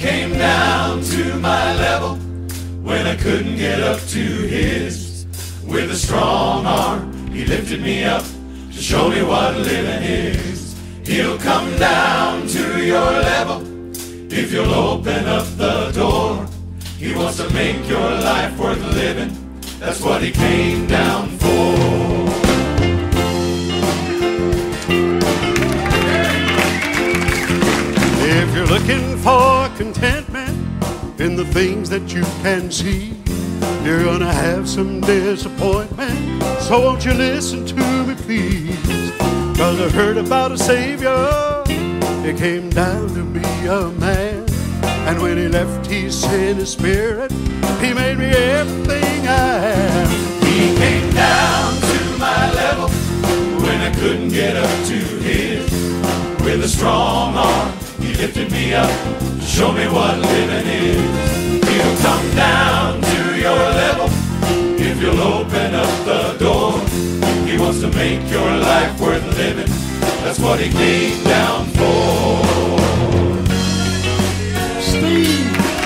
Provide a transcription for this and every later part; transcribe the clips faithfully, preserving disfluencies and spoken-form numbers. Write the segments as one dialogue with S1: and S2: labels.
S1: came down to my level when I couldn't get up to his. With a strong arm, he lifted me up to show me what living is. He'll come down to your level if you'll open up the door. He wants to make your life worth living. That's what he came down for.
S2: If you're looking for contentment in the things that you can see, you're gonna have some disappointment. So won't you listen to me, please? Cause I heard about a Savior. He came down to be a man, and when he left, he sent his spirit. He made me everything I am.
S1: He came down to my level when I couldn't get up to his. With a strong arm, he lifted me up to show me what living is. He'll come down to your level if you'll open up the door. He wants to make your life worth living. That's what he came down for.
S2: Steve.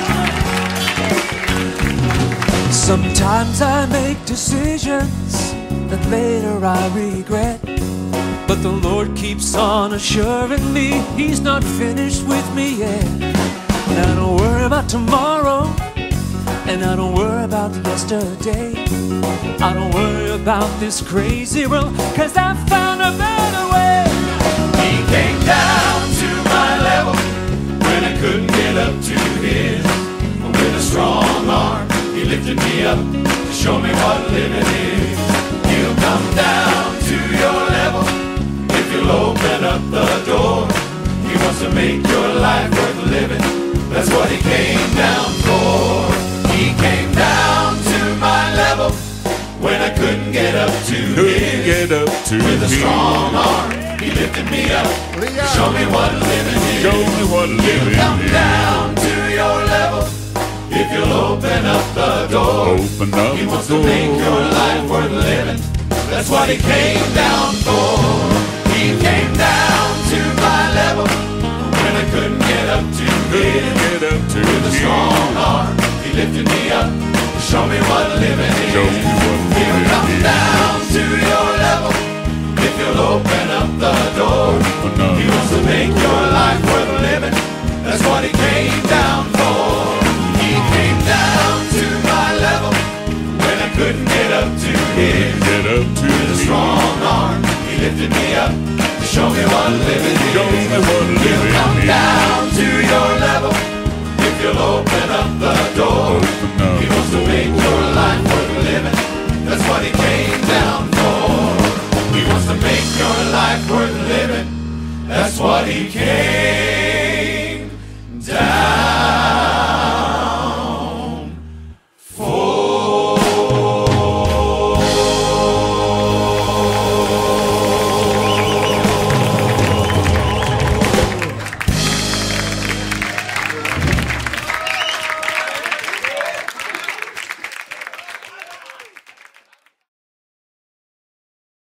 S3: Sometimes I make decisions that later I regret, but the Lord keeps on assuring me He's not finished with me yet. And I don't worry about tomorrow, and I don't worry about yesterday. I don't worry about this crazy world, cause I found a better way.
S1: He came down to my level when I couldn't get up to his. With a strong arm, he lifted me up to show me what living is. He'll come down to your level if you'll open up the door. He wants to make your life worth living. That's what he came down for. He came down to my level when I couldn't get up to his.
S4: Get up to
S1: With a
S4: his.
S1: strong arm, he lifted me up to show me what living is.
S4: Show me what living
S1: He'll come
S4: is.
S1: down to your level if you'll open up the door.
S4: Open up
S1: He wants
S4: the
S1: to
S4: door.
S1: make your life worth living. That's what he came down for. He came down to my level when I couldn't get up to his.
S4: Get up to
S1: With a
S4: his.
S1: strong arm, he lifted me up to show me what living is.
S4: Show me what
S1: He'll
S4: living
S1: come
S4: is.
S1: down to your level if you'll open up the door.
S4: Open up.
S1: He wants to make your life worth living. That's what he came down for. He came down to my level when I couldn't get up to his.
S4: Get up to
S1: With a
S4: his.
S1: strong arm, he lifted me up to show me what living is.
S4: Show me what
S1: He'll come
S4: living is.
S1: down to your level if you'll open up the door.
S4: Open